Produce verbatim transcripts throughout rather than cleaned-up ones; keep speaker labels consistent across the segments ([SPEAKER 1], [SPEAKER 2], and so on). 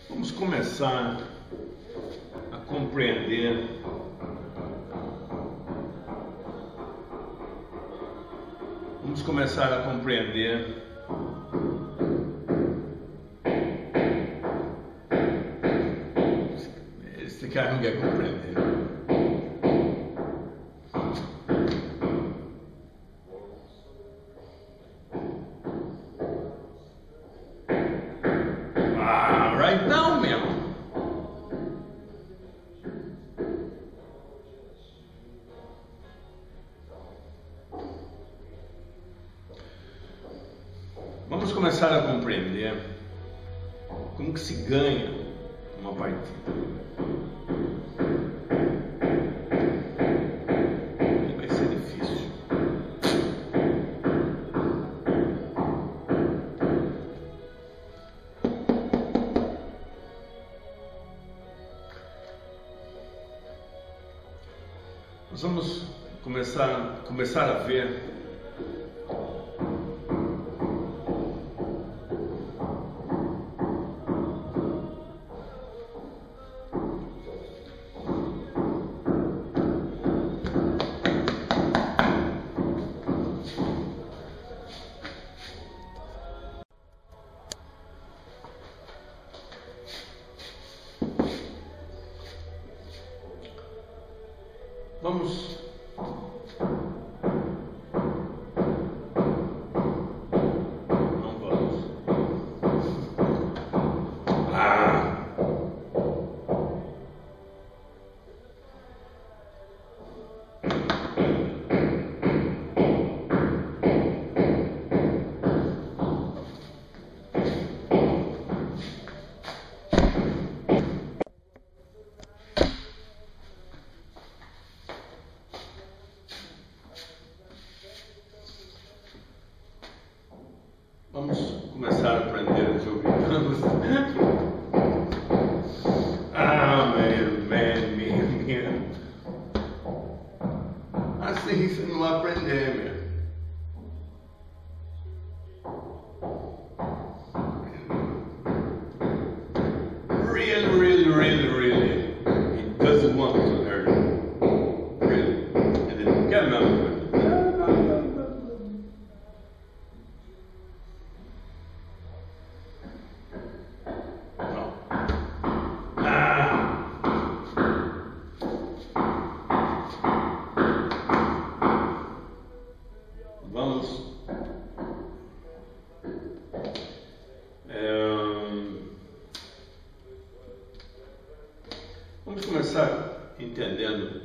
[SPEAKER 1] Vamos começar a compreender Vamos começar a compreender esse cara não quer compreender. Ah, right now, meu. Vamos começar a compreender como que se ganha uma partida. E vai ser difícil. Nós vamos começar, começar a ver Vamos Não vamos. Ah! Vamos começar a aprender a jogar. Ah, man, man, man, man. Assim você não vai aprender, meu. Really, really, really, really. He doesn't want to learn. Really. And then get another one. Vamos é, vamos começar entendendo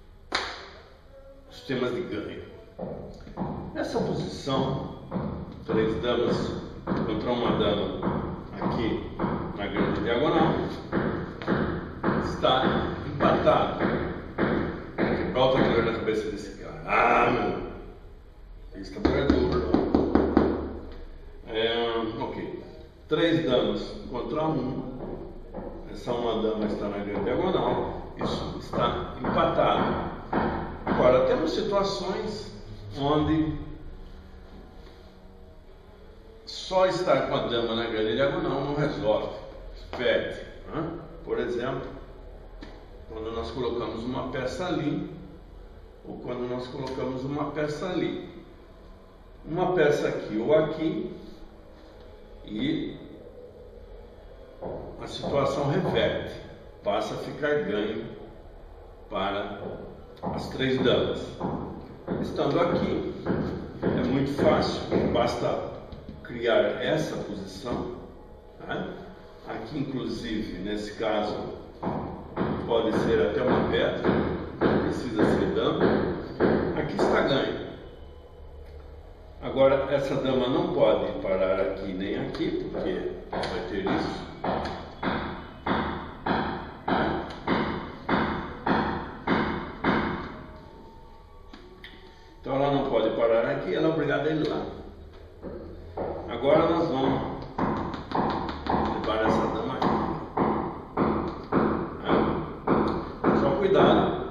[SPEAKER 1] os temas de ganho. Essa posição, três damas contra uma dama aqui na grande diagonal, está empatado. Volta a olhar na cabeça desse cara. Ah, meu! Esse tabuleiro é, ok. Três damas contra um. Essa uma dama está na grande diagonal. Isso está empatado. Agora, temos situações onde só estar com a dama na grande diagonal não resolve. Perde. Né? Por exemplo, quando nós colocamos uma peça ali, ou quando nós colocamos uma peça ali. Uma peça aqui ou aqui, e a situação reverte, passa a ficar ganho para as três damas. Estando aqui, é muito fácil, basta criar essa posição, né? Aqui inclusive, nesse caso, pode ser até uma pedra, não precisa ser dama. Aqui está ganho. Agora, essa dama não pode parar aqui nem aqui, porque vai ter isso. Então, ela não pode parar aqui, ela é obrigada a ir lá. Agora, nós vamos levar essa dama aqui. Só cuidado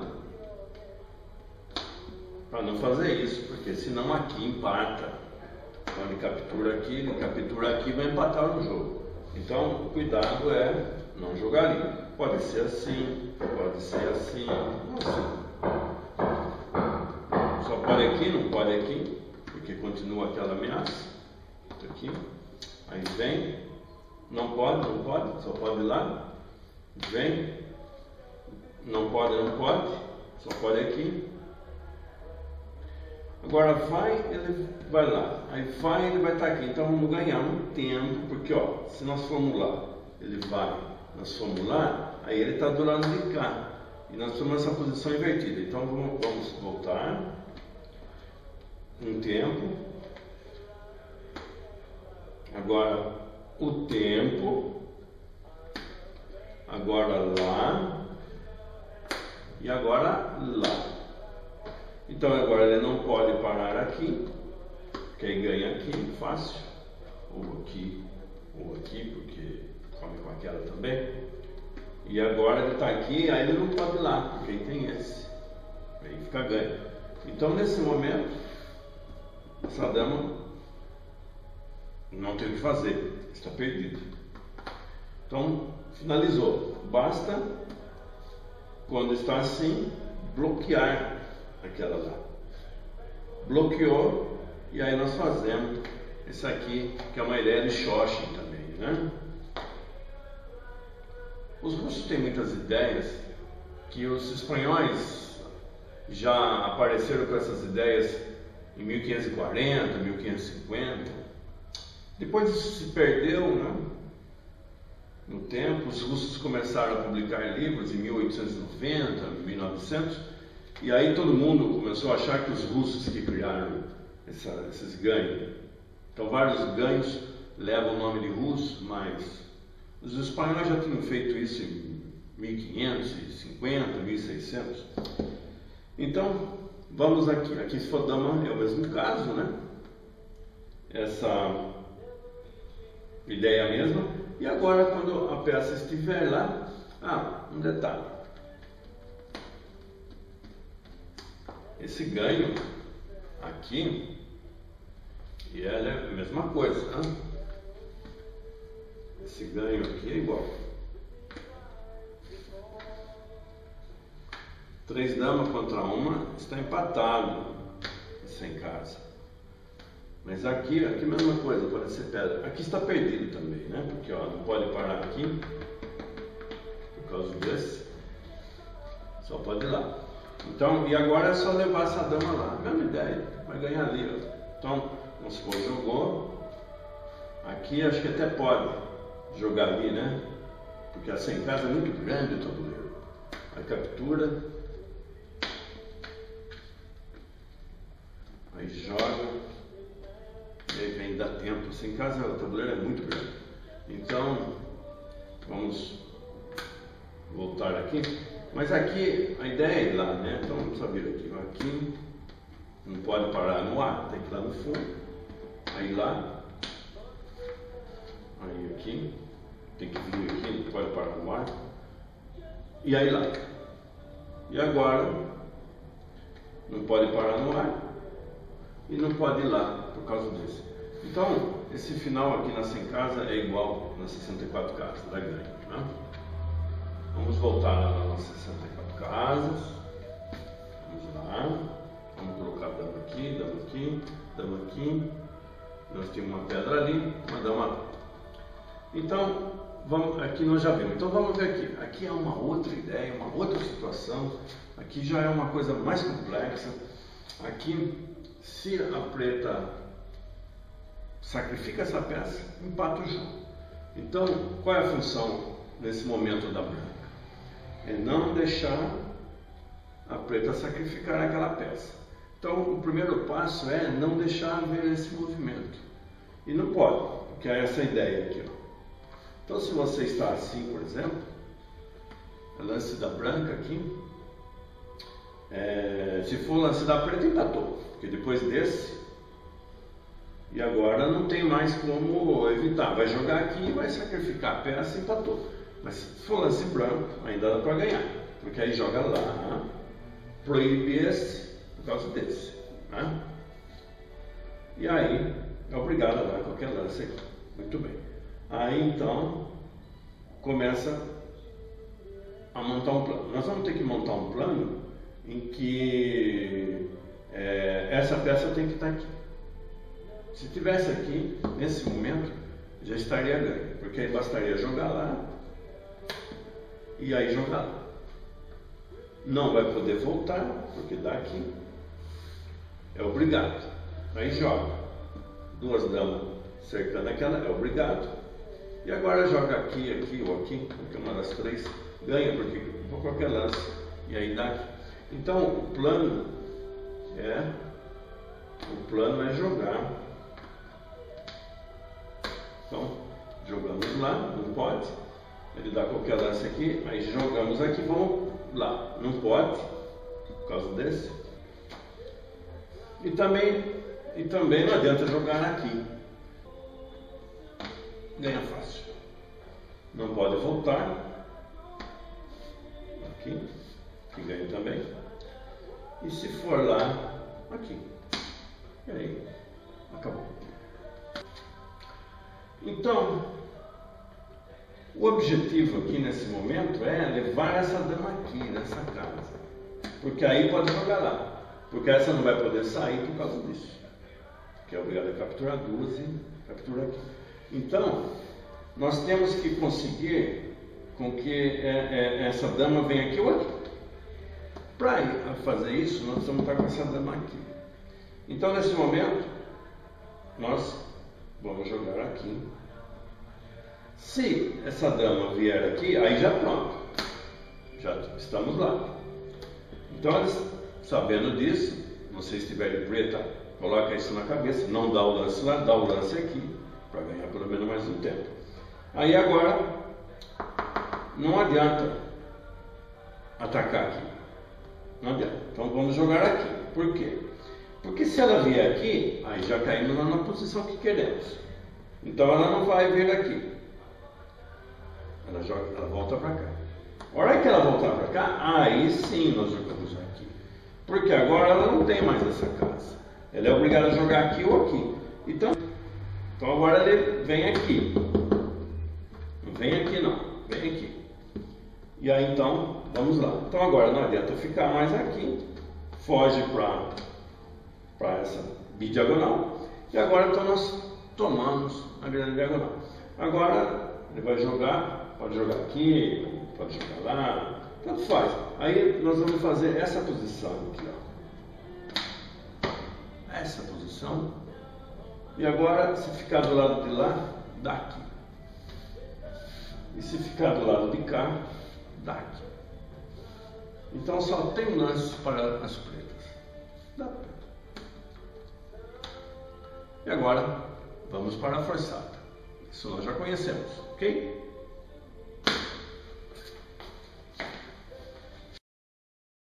[SPEAKER 1] para não fazer isso, porque senão aqui empata. Então ele captura aqui, ele captura aqui e vai empatar o jogo. Então, cuidado é não jogar ali. Pode ser assim, pode ser assim, assim. Só pode aqui, não pode aqui, porque continua aquela ameaça. Aqui. Aí vem, não pode, não pode, só pode ir lá. Vem, não pode, não pode, só pode aqui. Agora vai, ele vai lá. Aí vai, ele vai estar aqui. Então vamos ganhar um tempo, porque ó, se nós formos lá, ele vai, nós formos lá, aí ele está do lado de cá. E nós tomamos essa posição invertida. Então vamos, vamos voltar um tempo. Agora o tempo. Agora lá. E agora lá. Então agora ele não pode parar aqui. Porque aí ganha aqui, fácil. Ou aqui, ou aqui, porque come com aquela também. E agora ele está aqui, aí ele não pode ir lá, porque aí tem esse. Aí fica ganho. Então nesse momento, essa dama não tem o que fazer, está perdida. Então finalizou. Basta, quando está assim, bloquear aquela lá. Bloqueou, e aí nós fazemos esse aqui, que é uma ideia de Shoshin também, né? Os russos têm muitas ideias que os espanhóis já apareceram com essas ideias em mil quinhentos e quarenta, mil quinhentos e cinquenta. Depois isso se perdeu, né? No tempo, os russos começaram a publicar livros em mil oitocentos e noventa, mil e novecentos, e aí todo mundo começou a achar que os russos que criaram essa, esses ganhos. Então vários ganhos levam o nome de russo, mas os espanhóis já tinham feito isso em mil quinhentos e cinquenta, mil e seiscentos. Então, vamos aqui. Aqui se for dama é o mesmo caso, né? Essa ideia mesma. E agora, quando a peça estiver lá, ah, um detalhe. Esse ganho aqui, e ela é a mesma coisa, né? Esse ganho aqui é igual. Três damas contra uma, está empatado. Isso é em casa. Mas aqui, aqui a mesma coisa, pode ser pedra. Aqui está perdido também, né? Porque ó, não pode parar aqui. Por causa desse. Só pode ir lá. Então, e agora é só levar essa dama lá. Mesma ideia. Vai ganhar ali, ó. Então, vamos supor, jogou. Aqui acho que até pode jogar ali, né? Porque essa em casa é muito grande o tabuleiro. Aí captura. Aí joga. E aí vem dar tempo. Assim, em casa o tabuleiro é muito grande. Então, vamos voltar aqui. Mas aqui a ideia é ir lá, né? Então vamos saber aqui. Aqui não pode parar no ar, tem que ir lá no fundo. Aí lá. Aí aqui. Tem que vir aqui, não pode parar no ar. E aí lá. E agora não pode parar no ar. E não pode ir lá por causa disso. Então, esse final aqui na Sem Casa é igual nas sessenta e quatro casas da ganho, né? Vamos voltar lá nas sessenta e quatro casas. Vamos lá. Vamos colocar dama aqui, dama aqui, dama aqui. Nós temos uma pedra ali, uma dama lá. Então, vamos, aqui nós já vimos. Então vamos ver aqui. Aqui é uma outra ideia, uma outra situação. Aqui já é uma coisa mais complexa. Aqui, se a preta sacrifica essa peça, empata o jogo. Então, qual é a função nesse momento da branca? É não deixar a preta sacrificar aquela peça. Então, o primeiro passo é não deixar haver esse movimento. E não pode, porque é essa ideia aqui, ó. Então, se você está assim, por exemplo, o lance da branca aqui, é, se for o lance da preta, empatou, porque depois desse, e agora não tem mais como evitar, vai jogar aqui, vai sacrificar a peça e empatou. Mas se for lance branco, ainda dá para ganhar, porque aí joga lá, proíbe esse por causa desse, né? E aí é obrigado a dar qualquer lance aqui. Muito bem. Aí então começa a montar um plano. Nós vamos ter que montar um plano em que é, essa peça tem que estar aqui. Se tivesse aqui, nesse momento, já estaria ganho, porque aí bastaria jogar lá e aí jogar lá. Não vai poder voltar, porque daqui é obrigado. Aí joga. Duas damas cercando aquela, é obrigado. E agora joga aqui, aqui ou aqui, porque uma das três ganha, porque por qualquer lance. E aí dá aqui. Então o plano é o plano é jogar. Então jogamos lá, não pode. Ele dá qualquer lance aqui, aí jogamos aqui, vamos lá, não pode, por causa desse. E também, e também não adianta jogar aqui. Ganha fácil. Não pode voltar. Aqui, que ganha também. E se for lá, aqui. E aí, acabou. Então, o objetivo aqui nesse momento é levar essa dama aqui, nessa casa. Porque aí pode jogar lá. Porque essa não vai poder sair por causa disso. Que é obrigado a capturar duas e capturar aqui. Então, nós temos que conseguir com que é, é, essa dama venha aqui ou aqui. Para fazer isso, nós precisamos estar com essa dama aqui. Então, nesse momento, nós vamos jogar aqui. Se essa dama vier aqui, aí já pronto. Já estamos lá. Então, eles, sabendo disso, você estiver de preta, coloca isso na cabeça, não dá o lance lá, dá o lance aqui, para ganhar pelo menos mais um tempo. Aí agora, não adianta atacar aqui. Não adianta. Então vamos jogar aqui. Por quê? Porque se ela vier aqui, aí já caímos na posição que queremos. Então ela não vai vir aqui. Ela, joga, ela volta para cá. A hora que ela voltar para cá, aí sim nós jogamos aqui. Porque agora ela não tem mais essa casa. Ela é obrigada a jogar aqui ou aqui. Então, então agora ele vem aqui. Não vem aqui não, vem aqui. E aí então, vamos lá. Então agora não adianta ficar mais aqui. Foge para essa bidiagonal. E agora então nós tomamos a grande diagonal. Agora ele vai jogar, pode jogar aqui, pode jogar lá, tanto faz. Aí nós vamos fazer essa posição aqui, ó. Essa posição. E agora, se ficar do lado de lá, daqui. E se ficar do lado de cá, daqui. Então só tem um lance para as pretas. Dá preto. E agora, vamos para a forçada. Isso nós já conhecemos, ok?